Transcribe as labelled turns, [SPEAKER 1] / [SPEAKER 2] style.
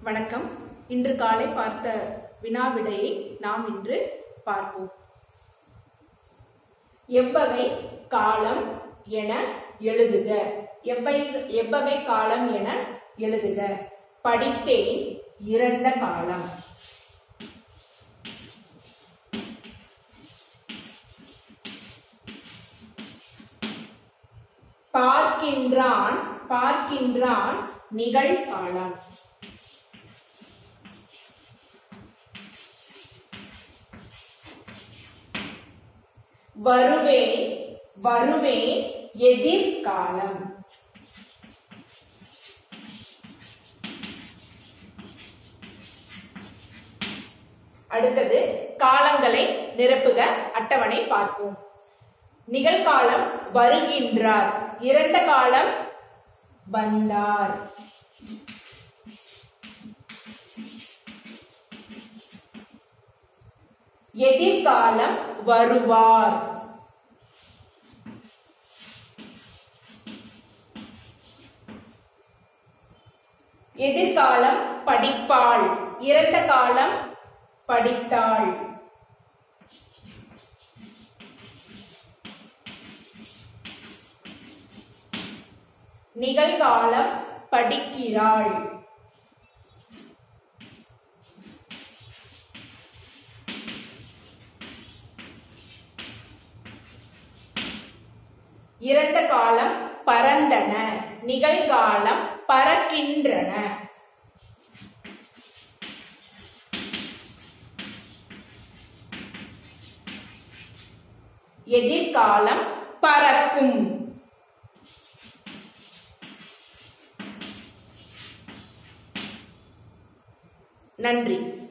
[SPEAKER 1] வணக்கம். இன்று காலை பார்த்த வினாவிடையை நாம் இன்று பார்ப்போம். எவ்வகை காலம் என எழுதுக. எவ்வகை காலம் என எழுதுக. படித்தேன் இறந்த காலம். பார்க்கின்றான் நிகழ்காலம். வருவேன் எதிர்காலம். அடுத்தது காலங்களை நிரப்புக. அட்டவணை பார்ப்போம். நிகழ்காலம் வருகின்றார். இறந்த காலம் வந்தார். எதிர்காலம் வருவார். எதிர்காலம் படிப்பாள். இறந்த காலம் படித்தாள். நிகழ்காலம் படிக்கிறாள். இறந்த காலம் பறந்தன. நிகழ்காலம் பறக்கின்றன. எதிர்காலம் பறக்கும். நன்றி.